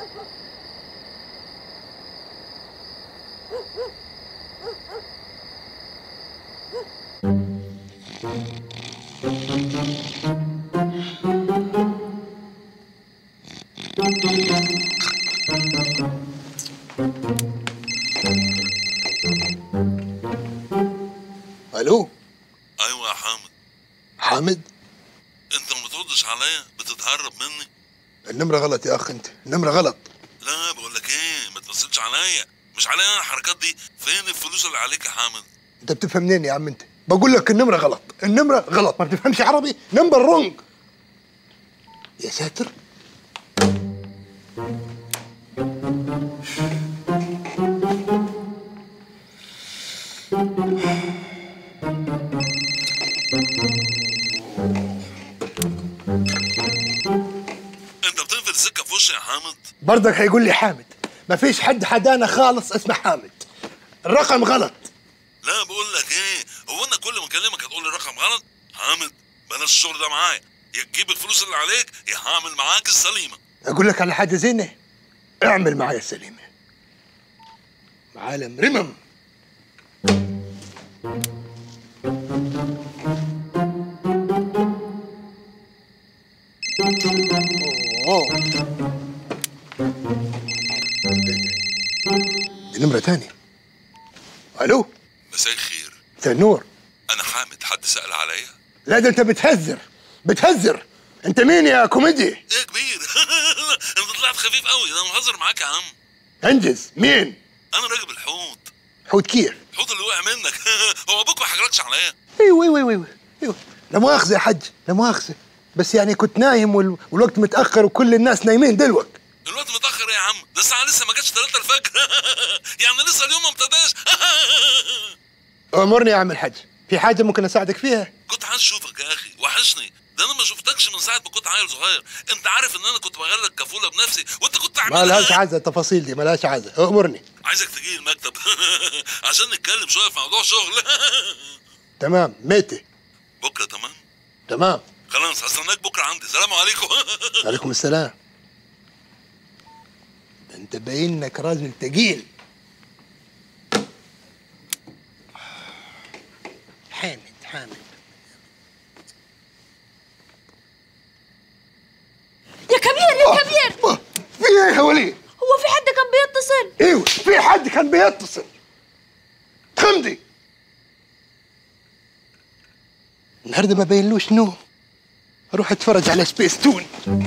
الو. ايوه يا حامد. حامد؟ انت ما بتردش عليا، بتتهرب مني. النمرة غلط يا اخ، انت النمرة غلط. لا بقول لك ايه، ما تمثلش عليا، مش عليا انا الحركات دي. فين الفلوس اللي عليك يا حامد؟ انت بتفهم منين يا عم انت؟ بقول لك النمرة غلط، النمرة غلط، ما بتفهمش عربي؟ نمبر رونج. يا ساتر. انت بتقفل السكه في وشي يا حامد. برضك هيقول لي حامد؟ ما فيش حد حدانا خالص اسمه حامد. الرقم غلط. لا بقول لك ايه، هو انا كل ما اكلمك هتقول لي رقم غلط؟ حامد بلاش الشغل ده معايا، يا تجيب الفلوس اللي عليك يا هعمل معاك السليمه. اقول لك على حاجه زينه، اعمل معايا السليمه. معالم رمم. اوه دي نمره تانية. الو. مساء الخير. مساء النور. انا حامد، حد سأل عليا؟ لا ده انت بتهزر بتهزر. انت مين يا كوميدي؟ ايه يا كبير؟ انت طلعت خفيف قوي، انا مهزر معاك يا عم. انجز. مين؟ انا راكب الحوت. حوت كيف؟ الحوت اللي وقع منك. هو ابوك ما حكركش عليا؟ ايوه ايوه ايوه ايوه. لا مؤاخذه يا حج، لا مؤاخذه، بس يعني كنت نايم والوقت متاخر وكل الناس نايمين دلوقتي. الوقت متاخر ايه يا عم؟ ده الساعه لسه ما جاتش 3 الفجر. يعني لسه اليوم ما ابتداش. امرني يا عم الحج، في حاجه ممكن اساعدك فيها؟ كنت عايز اشوفك يا اخي، وحشني. ده انا ما شفتكش من ساعه ما كنت عيل صغير. انت عارف ان انا كنت بغير لك كفوله بنفسي وانت كنت ما لهاش عايزه التفاصيل دي، ما لهاش عايزه. امرني. عايزك تجي المكتب عشان نتكلم شويه في موضوع شغل. تمام. متى؟ بكره. تمام تمام. خلاص، هستناك بكره عندي. سلام عليكم. عليكم السلام. ده انت باين انك راجل تقيل. حامد حامد. يا كبير يا كبير. في ايه يا ولي؟ هو في حد كان بيتصل؟ ايوه في حد كان بيتصل. خمدي النهارده ما بينلوش نوم، اروح اتفرج على سبيس تون.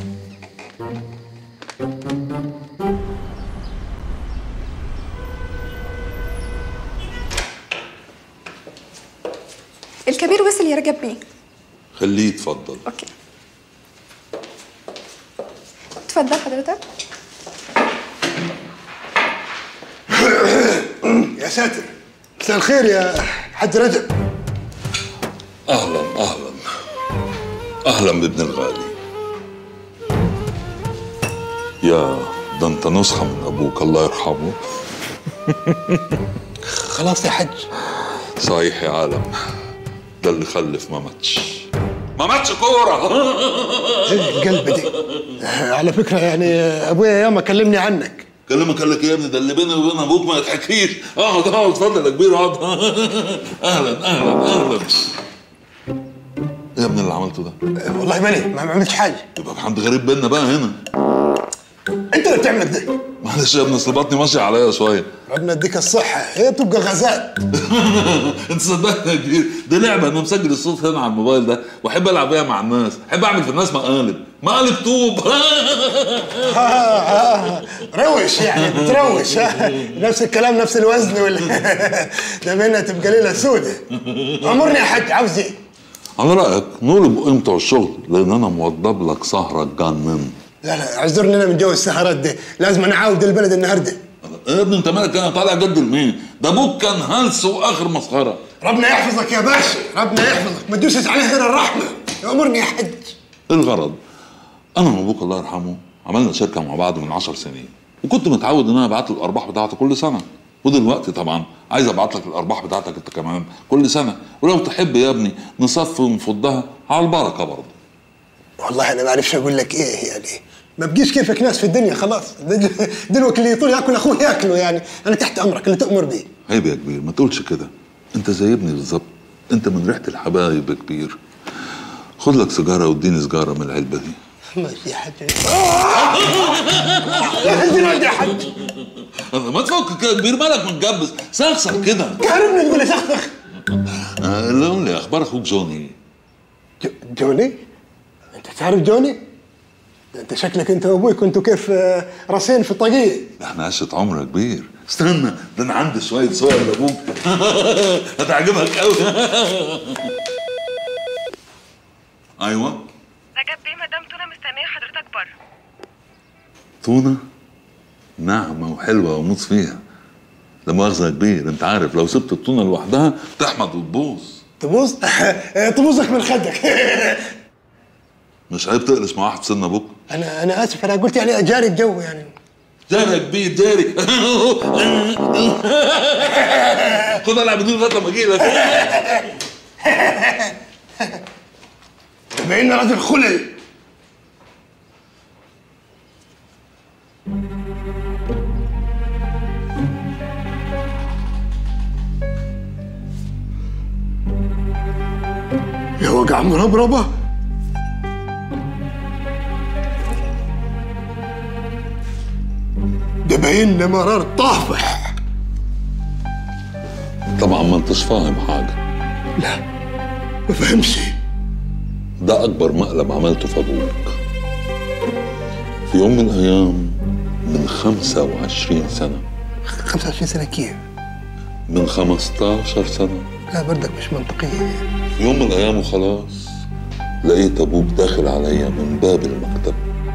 الكبير وصل يا رجب بيه. خليه يتفضل. اوكي اتفضل حضرتك. يا ساتر. مساء الخير يا حاج رجب. اهلا اهلا اهلا بابن الغالي. يا ده انت نسخه من ابوك الله يرحمه. خلاص يا حج. صحيح يا عالم، ده اللي خلف ما ماتش. ما ماتش كوره. ايه القلب دي؟ على فكره يعني ابويا ياما كلمني عنك. كلمك قال لك ايه يا ابني؟ ده اللي بيني وبين ابوك ما يتحكيش. اقعد اقعد اتفضل يا كبير اقعد. اهلا اهلا اهلا. ايه يا ابني اللي عملته ده؟ والله ماني ما عملتش حاجه. يبقى في حد غريب بينا بقى هنا. انت اللي بتعمل ده. معلش يا ابني اصل بطني ماشيه عليا شويه. ربنا يديك الصحه، هي بتبقى غازات. انت صدقني يا كبير، دي لعبه انا مسجل الصوت هنا على الموبايل ده واحب العب بيها مع الناس، احب اعمل في الناس مقالب طوب. روش يعني بتروش. نفس الكلام نفس الوزن ده منها تبقى ليله سودة. امرني يا حاج، عاوز ايه؟ على رايك نقول بقيمته الشغل، لان انا موضب لك سهره تجنن. لا لا اعذرني، انا من جو السهرات دي، لازم انا اعاود البلد النهارده. يا ابني انت مالك؟ انا طالع جد لمين؟ ده ابوك كان هلس واخر مسخره. ربنا يحفظك يا باشا، ربنا يحفظك، ما تدوسش عليه غير الرحمه. امرني يا حج. الغرض انا وابوك الله يرحمه عملنا شركه مع بعض من 10 سنين، وكنت متعود ان انا ابعت له الارباح بتاعته كل سنه، ودلوقتي طبعا عايز ابعت لك الارباح بتاعتك انت كمان كل سنه، ولو تحب يا ابني نصفي ونفضها على البركه برضه. والله انا ما اعرفش اقول لك ايه يعني. ما بقيش كيفك ناس في الدنيا خلاص. دلوقتي اللي يطول ياكل اخوه ياكله يعني. انا تحت امرك اللي تأمر بيه. عيب يا كبير، ما تقولش كده. انت زي ابني بالظبط، انت من ريحه الحبايب يا كبير. خد لك سيجاره واديني سيجاره من العلبه دي. ماشي يا حاج. يا حاج ما تفك كده يا كبير، مالك متجبس؟ سخسخ كده. كهربني تقول لي سخسخ. اللي قول لي اخبار اخوك جوني؟ جوني؟ انت تعرف جوني؟ انت شكلك انت وابوي كنتوا كيف راسين في طاقية. احنا عشت عمر يا كبير. استنى، ده انا عندي شويه صور لابوك هتعجبك قوي. ايوه رجب بيه، مدام تونه مستنيه حضرتك بره. تونه ناعمه وحلوه واموت فيها. لا مؤاخذه يا كبير، انت عارف لو سبت التونه لوحدها تحمض وتبوظ. تبوظ؟ تبوظك من خدك. مش عيب تقلش مع واحد سن ابوك؟ انا اسف، انا قلت يعني اجاري الجو يعني. جاري يا كبير جاري. خد العب بدون لغايه لما اجي لك. باين راجل خلل. يا وجع مربربه. ده باين لي مرار طافح. طبعا ما انتش فاهم حاجه. لا ما فهمش. ده اكبر مقلب عملته في ابوك. في يوم من الايام من 25 سنه. 25 سنه كيف؟ من 15 سنه. لا بردك مش منطقيه. في يوم من الايام وخلاص لقيت ابوك داخل عليا من باب المكتب.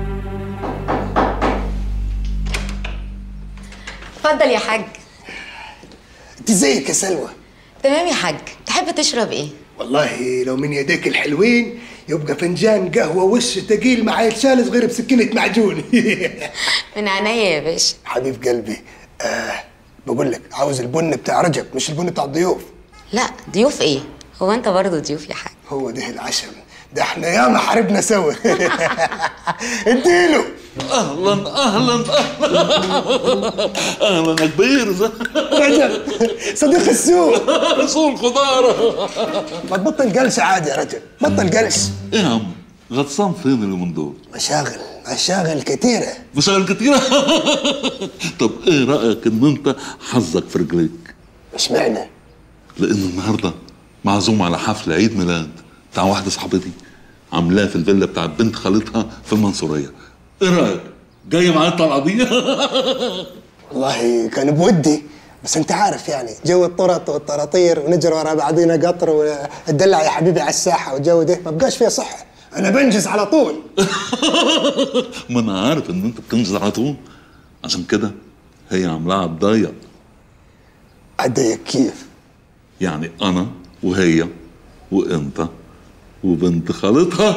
اتفضل يا حاج. انت ازيك يا سلوى؟ تمام يا حاج. تحب تشرب ايه؟ والله لو من يديك الحلوين يبقى فنجان قهوه وش تقيل مع يتشال صغير بسكينه معجون. من عينيا يا باشا. حبيب قلبي. بقول لك عاوز البن بتاع رجب مش البن بتاع الضيوف. لا ضيوف ايه؟ هو انت برضه ضيوف يا حاج؟ هو ده العشم، ده احنا ياما حاربنا سوا. اديله. اهلا اهلا اهلا اهلا يا كبير. رجب صديق السوق. رسول خضار. ما تبطل قلش عادي يا رجب، بطل قلش. ايه يا عم غطسان فين اليومين دول؟ مشاغل كتيرة. مشاغل كتيرة. طب ايه رأيك ان انت حظك في رجليك؟ اشمعنى؟ لان النهارده معزوم على حفل عيد ميلاد بتاع واحدة صاحبتي عاملاه في الفيلا بتاعت بنت خالتها في المنصورية. ايه رأيك؟ جاي معايا الطلعة دي؟ والله كان بودي، بس انت عارف يعني جو الطرط والطراطير ونجري ورا بعضينا قطر واتدلع يا حبيبي على الساحة والجو ده ما بقاش فيه صحة. انا بنجز على طول. ما انا عارف ان انت بتنجز على طول، عشان كده هي عاملاها تضيق. اتضيق كيف؟ يعني انا وهي وانت وبنت خالتها.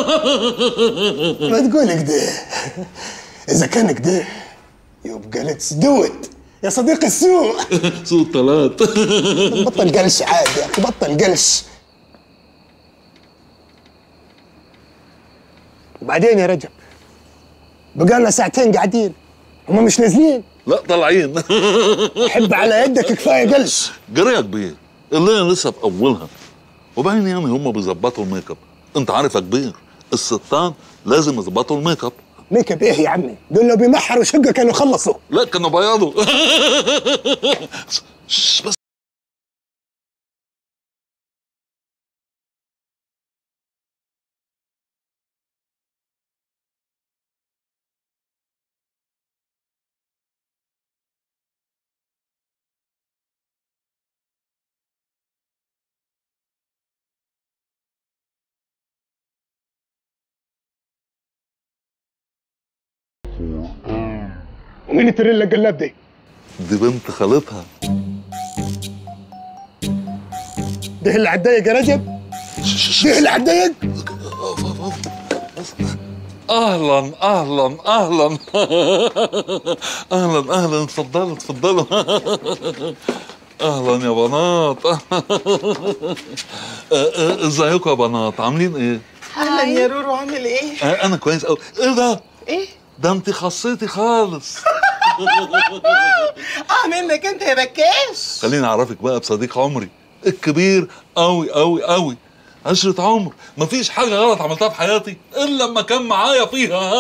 ما تقول كده. اذا كان كده يبقى ليتس دو ات يا صديق السوق. سوق طلعت. بطل قلش عادي يا اخي، بطل قلش. وبعدين يا رجب بقالنا ساعتين قاعدين، هم مش نازلين؟ لا طالعين. حب على يدك كفايه قلش. جري يا كبير، الليله لسه في اولها، وبعدين يعني هم بيظبطوا الميك اب. انت عارف يا كبير الستان لازم يظبطوا الميك اب. ميك اب ايه يا عمي؟ دول لو بيمحروا شقه كانوا خلصوا. لا كانوا بياضوا. بس ومين التريلا القلاب دي؟ دي بنت خالتها. ده اللي هتضايق يا رجب؟ ده اللي هتضايق؟ اهلا اهلا اهلا اهلا اهلا اتفضلوا اتفضلوا. اهلا يا بنات. ازيكم يا بنات عاملين ايه؟ اهلا يا رورو، عامل ايه؟ انا كويس قوي. ايه ده؟ ايه؟ ده انت خصيتي خالص. منك انت يا بكاش. خليني اعرفك بقى بصديق عمري الكبير قوي قوي قوي، عشرة عمر. مفيش حاجة غلط عملتها في حياتي إلا لما كان معايا فيها.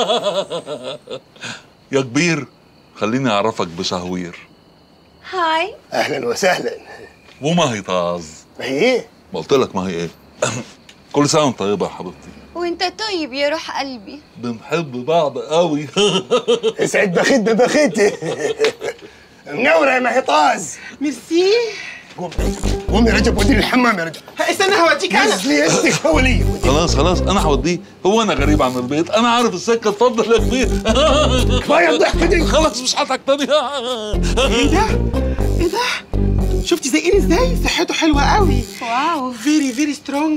يا كبير خليني أعرفك بشهوير. هاي. اهلا وسهلا. وما هي طاز. ما هي ايه؟ ما قلت لك ما هي إيه؟ كل سنة وأنت طيبة يا حبيبتي. وانت طيب يا روح قلبي. بنحب بعض قوي. اسعد بخيتنا بخيتي. منورة يا محيطاز. ميرسي. قوم يا رجب وديني الحمام يا رجب. استنى هوديك انا. نزلي يدك يا ولية. خلاص أنا هوديه. هو أنا غريب عن البيت؟ أنا عارف السكة. اتفضل يا كبير. كفاية الضحكة دي. خلاص مش هضحك تاني. ايه ده؟ ايه ده؟ شفتي زي ازاي؟ صحته حلوة قوي. واو. فيري فيري سترونج.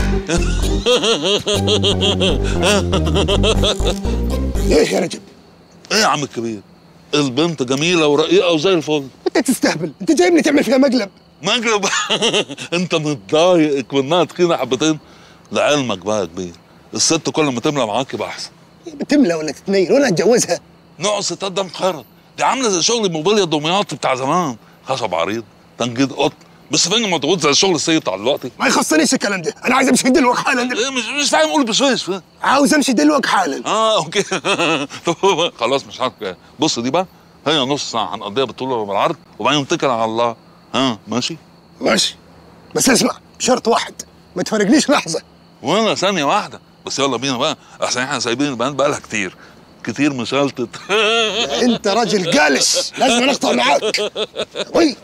ايه يا رجب؟ إيه يا عم الكبير؟ البنت جميلة ورقيقة وزي الفل. انت تستهبل، انت جايبني تعمل فيها مقلب. مقلب؟ انت متضايق منها تخينة حبتين؟ لعلمك بقى يا كبير، الست كل ما تملى معاك يبقى احسن. بتملى ولا تتنيل وانا اتجوزها؟ نوع ستات ده مخرط، دي عامله زي شغل موبيليا دمياط بتاع زمان، خشب عريض، تنجيد قطن، بس فين مضغوط زي الشغل السيء بتاع دلوقتي. ما يخصنيش الكلام ده، انا عايز امشي دلوقتي حالا. إيه مش فاهم، قول بشويش. عاوز امشي دلوقتي حالا. اوكي. طب خلاص مش عارف. بص دي بقى هي نص ساعه هنقضيها بالطول وبالعرض وبعدين نتكل على الله. ماشي؟ ماشي، بس اسمع بشرط واحد، ما تفارقنيش لحظه. وانا ثانيه واحده بس. يلا بينا بقى احسن احنا سايبين البنات بقالها كتير مشلتت. انت راجل جالس، لازم نقطع معاك. وي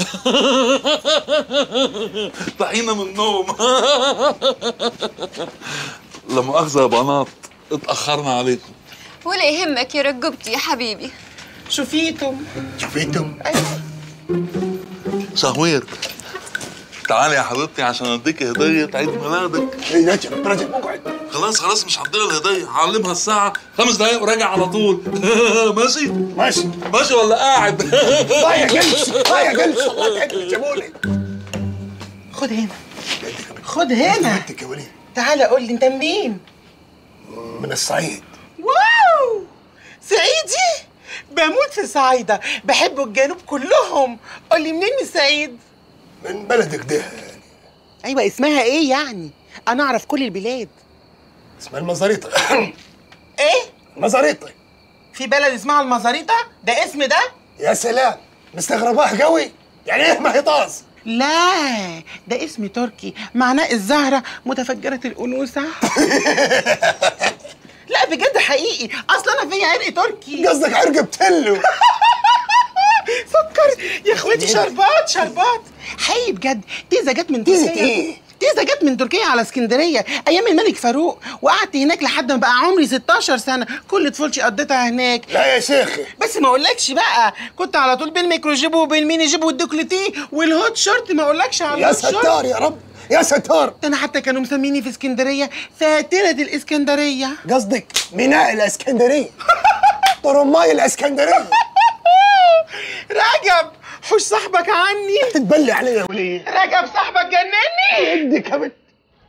صحينا من النوم. لا مؤاخذه يا بنات، اتاخرنا عليكم. ولا يهمك يا رجبتي يا حبيبي. شوفيتم. ايوه. شهوير تعالي يا حبيبتي عشان اديكي هديه عيد ميلادك. ايه رجب اقعد. خلاص مش هديها الهديه، هعلمها الساعه 5 دقايق وراجع على طول. ماشي ولا قاعد؟ ضايع جلس الله يتعبك جابولي. خد هنا. بنتك يا وليد. تعالى قول لي انت منين؟ من الصعيد. واو، صعيدي؟ بموت في الصعايدة، بحبوا الجنوب كلهم. قول لي منين من الصعيد؟ من بلدك ده. ايوه اسمها ايه يعني؟ انا اعرف كل البلاد. اسمها المزاريطة. ايه؟ مزاريطة. في بلد اسمها المزاريطة؟ ده اسم ده؟ يا سلام، مستغرباه قوي. يعني ايه محيطاز؟ لا، ده اسم تركي معناه الزهرة متفجرة الأنوثة. لا بجد حقيقي، اصلا انا فيا عرق تركي. قصدك عرق بتلو. سكر يا اخواتي. شربات حقيقي بجد. تيزا جت من تركيا. تيزا جت من تركيا على اسكندريه ايام الملك فاروق، وقعدت هناك لحد ما بقى عمري 16 سنه. كل طفولتي قضيتها هناك. لا يا شيخي، بس ما اقولكش بقى، كنت على طول بالميكرو جيب وبالميني جيب والدوكليتي والهوت شورت. ما اقولكش على يا ستار يا رب يا ستار. انا حتى كانوا مسميني في اسكندريه فاتنه الاسكندريه. قصدك ميناء الاسكندريه. طرماي الاسكندريه. رجب حوش صاحبك عني. تتبلي علي يا وليه. رجب صاحبك جنني. يدك يا بنت.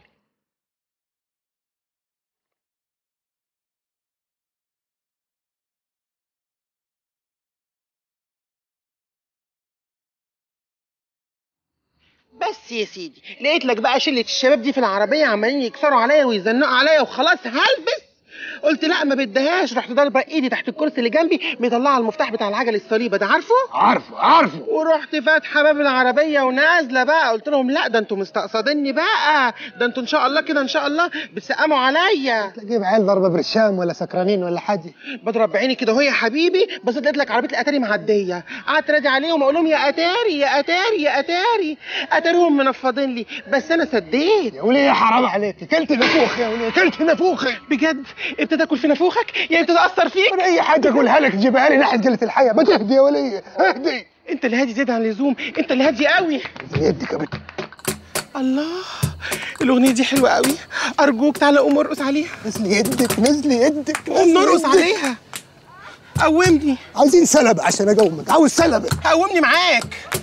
بس يا سيدي لقيت لك بقى شله الشباب دي في العربيه عمالين يكسروا عليا ويزنقوا عليا وخلاص هلبس. قلت لا ما بدهاش، رحت ضاربه ايدي تحت الكرسي اللي جنبي مطلعه المفتاح بتاع العجل الصليبه ده، عارفه؟ عارفه. ورحت فاتحه باب العربيه ونازله بقى. قلت لهم لا ده انتوا مستقصديني بقى، ده انتوا ان شاء الله كده ان شاء الله بتسقموا عليا. تلاقيه عيال ضربه برشام ولا سكرانين ولا حاجه. بضرب بعيني كده اهو يا حبيبي، بس لقيت لك عربيه الاتاري معديه. قعدت انادي عليهم اقول لهم يا اتاري يا اتاري يا اتاري. اتاريهم منفضين لي بس انا سديت. يا وليه حرام عليك، كلت نافوخ يا وليه، كلت نافوخ بجد. ابتدى اكل في نافوخك يعني ابتدى اثر فيك. انا اي حاجه اقولها لك تجيبها لي ناحيه قله الحياه. ما تهدي يا وليه، اهدي. انت اللي هادي زياده عن اللزوم، انت اللي هادي قوي. يدك يا بنت. الله، الاغنيه دي حلوه قوي. ارجوك تعالى قوم ارقص عليها. نزلي يدك قوم نرقص عليها. قومني. عايزين سلبه عشان اقومك. عاوز سلبه. قومني معاك.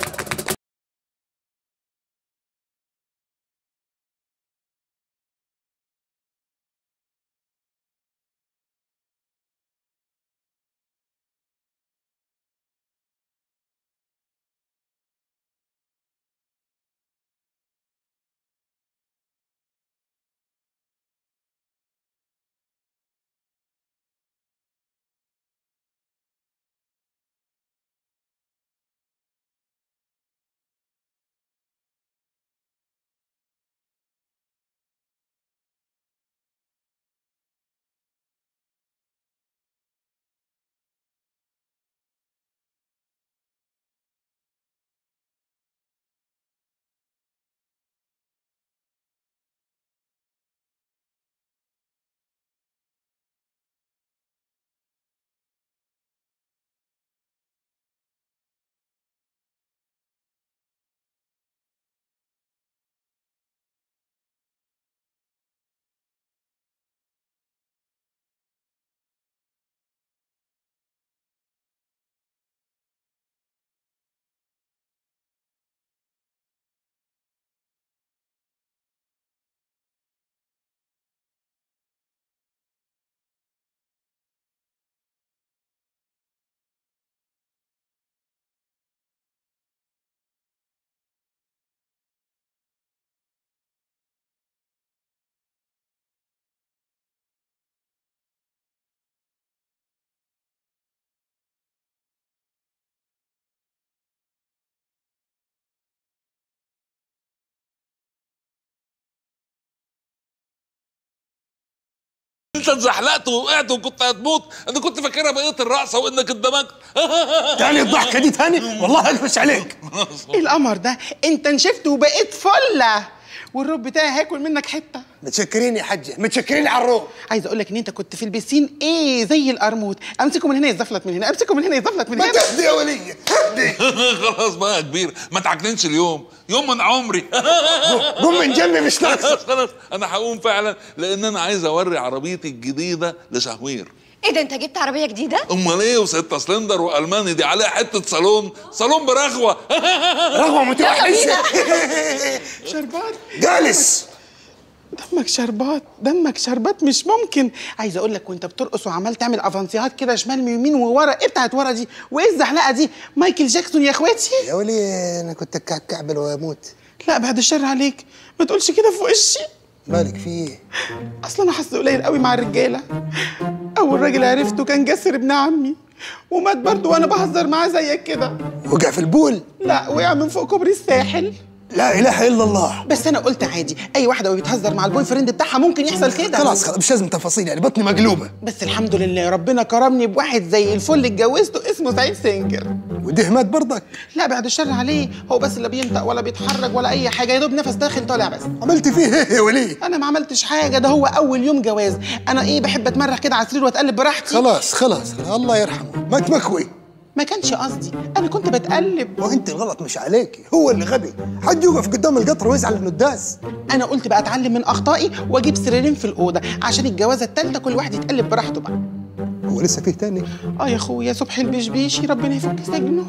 انت اتزحلقت ووقعت وكنت هتموت. انا كنت فاكرها بقيه الرقصه وانك اندمجت. تاني الضحكه دي تاني والله اقفش عليك. ايه القمر ده؟ انت نشفت وبقيت فله، والروب بتاعي هياكل منك حته. متشكرين يا حجه، متشكرين على الروب. عايز اقول لك ان انت كنت في البسين ايه زي القرموط. امسكه من هنا يزفلت من هنا، امسكه من هنا يزفلت من ما هنا. تهدي يا وليه تهدي. خلاص بقى يا كبير، ما تعكننش اليوم، يوم من عمري. قوم من جنبي مش ناقصه. خلاص انا هقوم فعلا، لان انا عايز اوري عربيتي الجديده لشهوير. ايه ده، انت جبت عربيه جديده؟ امال ايه، وستة سلندر والماني دي عليها حته صالون برغوه. رغوه متوحشه. شربات جالس. دمك شربات، دمك شربات مش ممكن. عايز اقول لك وانت بترقص وعمال تعمل افانسيات كده شمال ويمين وورا، ايه بتاعت ورا دي؟ وايه الزحلقه دي؟ مايكل جاكسون يا اخواتي. يا ولي انا كنت كعبل واموت. لا بعد الشر عليك، ما تقولش كده في وشي. مالك في ايه؟ اصلا انا حظي قليل قوي مع الرجاله. اول راجل عرفته كان جسر ابن عمي، ومات برضه وانا بهزر معاه زيك كده. وقع في البول؟ لا وقع من فوق كوبري الساحل. لا اله الا الله. بس انا قلت عادي، اي واحده وهي بتهزر مع البوي فريند بتاعها ممكن يحصل كده. خلاص مش لازم تفاصيل، يعني بطني مقلوبه. بس الحمد لله ربنا كرمني بواحد زي الفل اتجوزته اسمه سعيد سنجر. وده مات برضك؟ لا بعد الشر عليه، هو بس لا بينطق ولا بيتحرك ولا اي حاجه، يا دوب نفس داخل طالع بس. عملت فيه ايه يا ولي؟ انا ما عملتش حاجه، ده هو اول يوم جواز. انا ايه بحب اتمرح كده على السرير واتقلب براحتي. خلاص الله يرحمه، ما تمكوي. ما كانش قصدي، انا كنت بتقلب. وانت الغلط مش عليكي، هو اللي غبي. حد يوقف قدام القطر ويزعل انه داس. انا قلت بقى اتعلم من اخطائي واجيب سريرين في الاوضه عشان الجوازه الثالثه كل واحد يتقلب براحته بقى. هو لسه فيه تاني؟ يا اخويا صبحي البشبيشي ربنا يفك سجنه.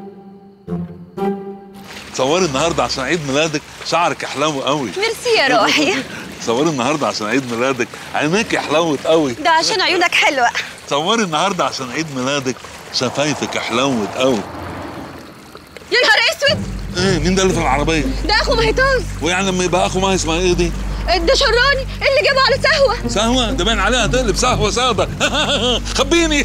تصوري النهارده عشان عيد ميلادك شعرك حلو قوي. ميرسي يا روحي. تصوري النهارده عشان عيد ميلادك عينيك حلوت قوي. ده عشان عيونك حلوه. تصوري النهارده عشان عيد ميلادك شفايفك حلوت قوي. يا نهار اسود، ايه مين ده اللي في العربيه؟ ده اخو مهيطاز. ويعني لما يبقى اخو ما اسمها ايه دي؟ ده شراني اللي جابه على سهوه. سهوه؟ ده باين عليها تقلب سهوه ساده. خبيني.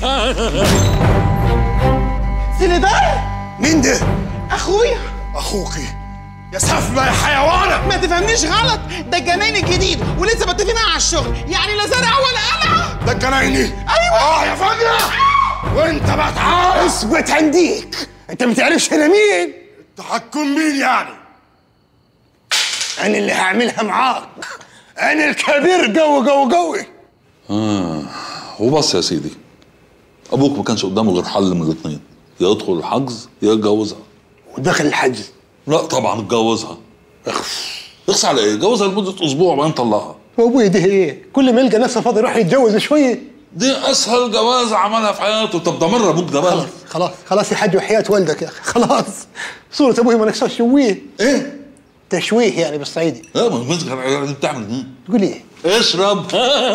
سندال. مين ده؟ اخويا. اخوكي يا سفمه يا حيوانه. ما تفهمنيش غلط، ده الجناين الجديد ولسه متفقين معاه على الشغل، يعني لا زرع ولا قلعه. ده الجنايني؟ ايوه. يا فجأة. وانت بتعرف؟ اثبت عنديك، انت ما تعرفش انا مين؟ تحكم مين يعني؟ انا اللي هعملها معاك، انا الكبير قوي. وبص يا سيدي، ابوك ما كانش قدامه غير حل من الاثنين، يا يدخل الحجز يا يتجوزها. ودخل الحجز؟ لا طبعا اتجوزها. اخس على ايه؟ جوزها لمده اسبوع بعدين طلقها. وابوي ده ايه؟ كل ما يلقى نفسه فاضي يروح يتجوز شويه. دي اسهل جوازه عملها في حياته. طب ده مره ابوك ده بقى. خلاص يا حاج وحياة والدك يا اخي، خلاص. صورة ابوي ما نكسرش شويه. ايه؟ تشويه يعني بالصعيدي. لا ما المسك دي بتعمل ايه؟ تقول ايه؟ اشرب.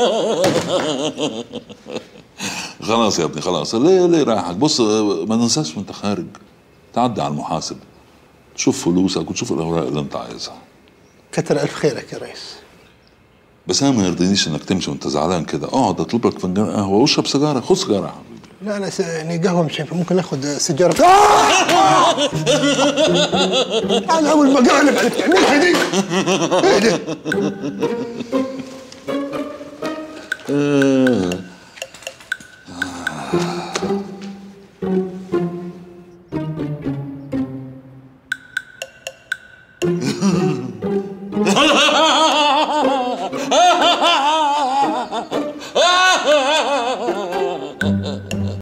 خلاص يا ابني خلاص، ليه رايحك؟ بص ما ننساش وانت خارج تعدي على المحاسب تشوف فلوسك وتشوف الاوراق اللي انت عايزها. كتر الف خيرك يا ريس. بس انا ما يرضينيش انك تمشي وانت زعلان كده. اقعد اطلب لك فنجان قهوه واشرب سيجاره. خد سيجاره يا حبيبي. لا انا يعني قهوه مش هينفع، ممكن اخذ سيجاره. انا اول مقالب اللي بتعملها دي. ايه ده؟